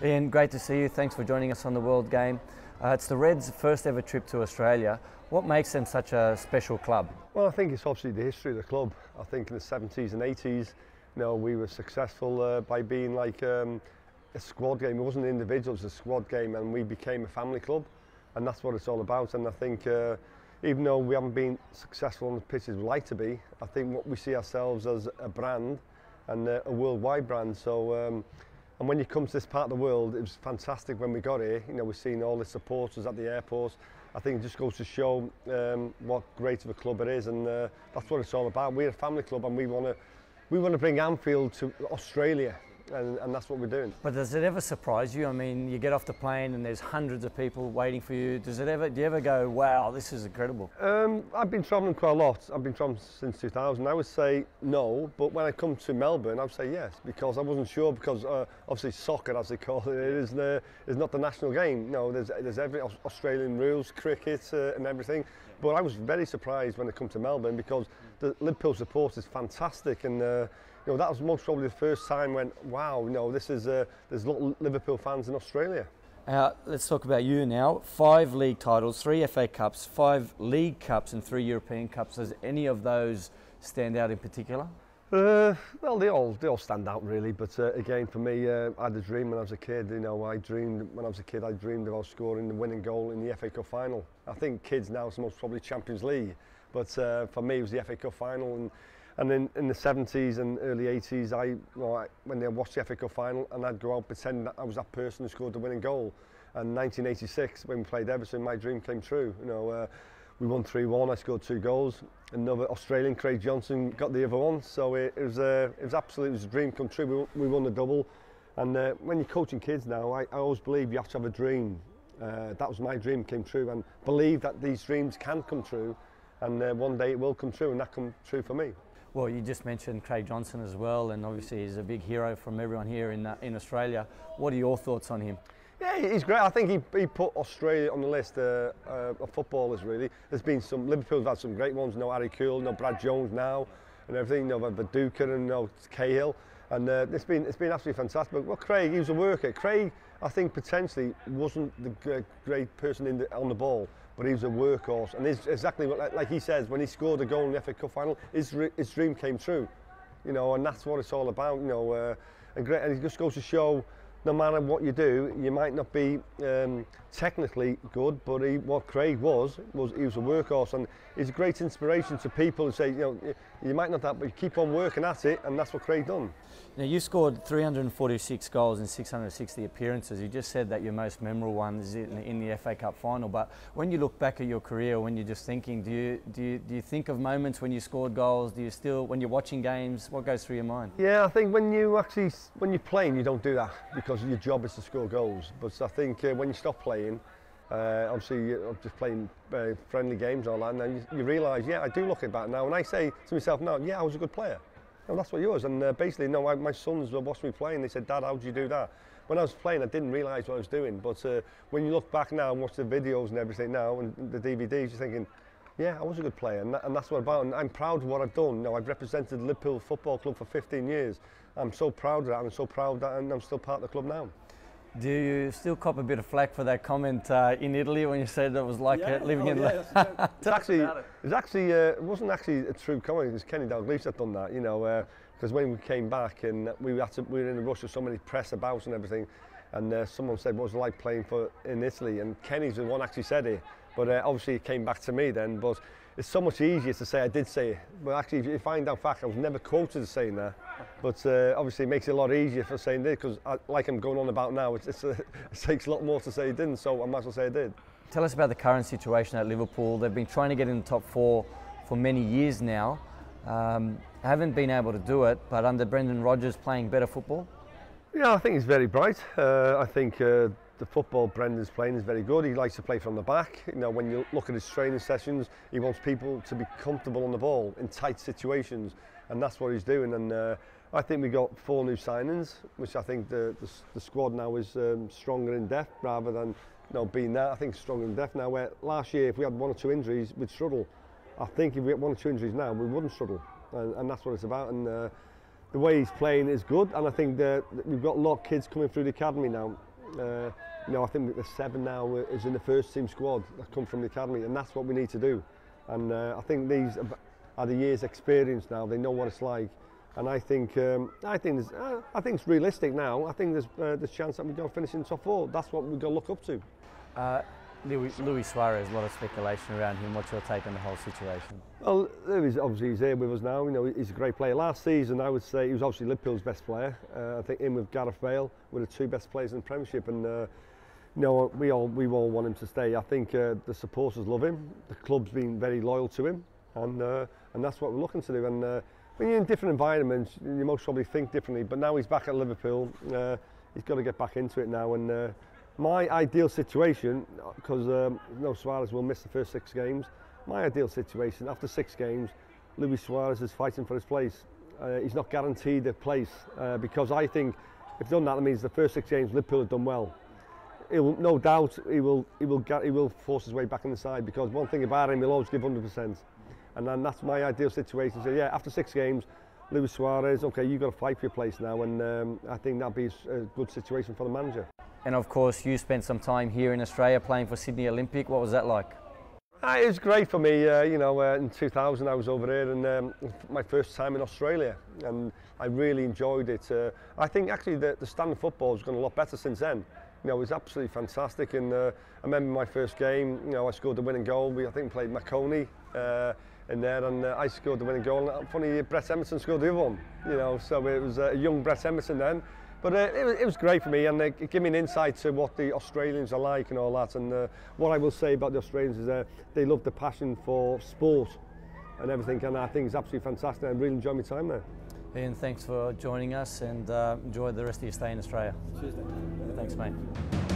Ian, great to see you. Thanks for joining us on the World Game. It's the Reds' first ever trip to Australia. What makes them such a special club? Well, I think it's obviously the history of the club. I think in the 70s and 80s, we were successful by being like a squad game. It wasn't individuals, it was a squad game, and we became a family club, and that's what it's all about. And I think even though we haven't been successful on the pitches we'd like to be, I think what we see ourselves as a brand and a worldwide brand. So. And when you come to this part of the world, it was fantastic when we got here. We've seen all the supporters at the airport. I think it just goes to show what great of a club it is, and that's what it's all about. We're a family club, and we want to bring Anfield to Australia, and that's what we're doing. But does it ever surprise you? I mean, you get off the plane and there's hundreds of people waiting for you. Do you ever go, wow, this is incredible? I've been travelling quite a lot. I've been travelling since 2000. I would say no, but when I come to Melbourne, I would say yes, because I wasn't sure, because obviously soccer, as they call it, is not the national game. No, there's every Australian rules, cricket and everything. But I was very surprised when I come to Melbourne, because the Liverpool support is fantastic, and that was most probably the first time when, wow, there's a lot of Liverpool fans in Australia. Let's talk about you now. 5 league titles, 3 FA Cups, 5 League Cups and 3 European Cups. Does any of those stand out in particular? Well, they all stand out really, but again, for me, I had a dream when I was a kid. When I was a kid, I dreamed about scoring the winning goal in the FA Cup final. I think kids now, it's most probably Champions League, but for me, it was the FA Cup final. And in the 70s and early 80s, when they watched the FA Cup final, and I'd go out pretending that I was that person who scored the winning goal. And 1986, when we played Everton, my dream came true. We won 3-1. I scored 2 goals. Another Australian, Craig Johnson, got the other one. So it was a dream come true. We won the double. And when you're coaching kids now, I always believe you have to have a dream. That was my dream, came true, and believe that these dreams can come true, and one day it will come true, and that come true for me. Well, you just mentioned Craig Johnson as well, and obviously he's a big hero from everyone here in Australia. What are your thoughts on him? Yeah, he's great. I think he put Australia on the list of footballers, really. There's been some, Liverpool's had some great ones, Harry Kuehl, Brad Jones now, and everything, Viduka and Cahill, and it's been absolutely fantastic. But Craig, he was a worker. Craig, I think potentially wasn't the great person on the ball, but he was a workhorse, and exactly like he says, when he scored a goal in the FA Cup final, his dream came true, and that's what it's all about, and it just goes to show, no matter what you do, you might not be technically good, but what Craig was he was a workhorse, and he's a great inspiration to people who say, you might not that, but you keep on working at it, and that's what Craig done. Now, you scored 346 goals in 660 appearances. You just said that your most memorable one is in the FA Cup final, but when you look back at your career, when you're just thinking, do you think of moments when you scored goals? Do you still, when you're watching games, what goes through your mind? Yeah, I think when you're playing, you don't do that, because your job is to score goals. But I think when you stop playing, obviously you're just playing friendly games all that, and you realise, yeah, I do look at that now, and I say to myself now, yeah, I was a good player. No, that's what he was, and basically, my sons were watching me play, and they said, Dad, how did you do that? When I was playing, I didn't realise what I was doing, but when you look back now and watch the videos and everything now, and the DVDs, you're thinking, yeah, I was a good player, and that's what I'm about, and I'm proud of what I've done. I've represented Liverpool Football Club for 15 years. I'm so proud of that, and I'm so proud that I'm still part of the club now. Do you still cop a bit of flack for that comment in Italy when you said it was like living in... It wasn't actually a true comment. It was Kenny Dalglish that done that, because when we came back and we were in a rush of so many press about and everything, and someone said, what was it like playing in Italy? And Kenny's the one actually said it, but obviously it came back to me then. But it's so much easier to say I did say it, but actually if you find out fact, I was never quoted as saying that. But obviously it makes it a lot easier for saying it, because like I'm going on about now, it takes a lot more to say it didn't, so I might as well say I did. Tell us about the current situation at Liverpool. They've been trying to get in the top 4 for many years now. Haven't been able to do it, but under Brendan Rodgers playing better football? Yeah, I think he's very bright. I think the football Brendan's playing is very good. He likes to play from the back. When you look at his training sessions, he wants people to be comfortable on the ball in tight situations, and that's what he's doing. And I think we got 4 new signings, which I think the squad now is stronger in depth rather than being that. I think stronger in depth now, where last year if we had 1 or 2 injuries, we'd struggle. I think if we had 1 or 2 injuries now, we wouldn't struggle, and that's what it's about. And the way he's playing is good, and I think that we've got a lot of kids coming through the academy now You know, I think the 7 now is in the first team squad that come from the academy, and that's what we need to do. And I think these are the years' experience now. They know what it's like, and I think it's realistic now. I think there's a chance that we're going to finish in top 4. That's what we're going to look up to. Luis Suarez, a lot of speculation around him. What's your take on the whole situation? Well, obviously he's here with us now. You know, he's a great player. Last season, I would say he was obviously Liverpool's best player. I think him with Gareth Bale were the 2 best players in the Premiership, and you know, we all want him to stay. I think the supporters love him. The club's been very loyal to him, and that's what we're looking to do. And when you're in different environments, you most probably think differently. But now he's back at Liverpool. He's got to get back into it now. And my ideal situation, because no, Suarez will miss the first 6 games. My ideal situation, after 6 games, Luis Suarez is fighting for his place. He's not guaranteed a place, because I think if he's done that, it means the first 6 games Liverpool have done well. No doubt he will force his way back in the side, because one thing about him, he'll always give 100%. And then that's my ideal situation. So yeah, after 6 games, Luis Suarez, okay, you've got to fight for your place now, and I think that'd be a good situation for the manager. And of course, you spent some time here in Australia playing for Sydney Olympic. What was that like? It was great for me. You know, in 2000 I was over there, and my first time in Australia, and I really enjoyed it. I think actually the standard football has gone a lot better since then. You know, it was absolutely fantastic, and I remember my first game. You know, I scored the winning goal. I think we played Maconi in there, and I scored the winning goal. And funny, Brett Emerson scored the other one. You know, so it was a young Brett Emerson then. But it was great for me, and it gave me an insight to what the Australians are like and all that. And what I will say about the Australians is they love the passion for sport and everything, and I think it's absolutely fantastic. I really enjoyed my time there. Ian, thanks for joining us, and enjoy the rest of your stay in Australia. Cheers, Dave. Thanks, mate.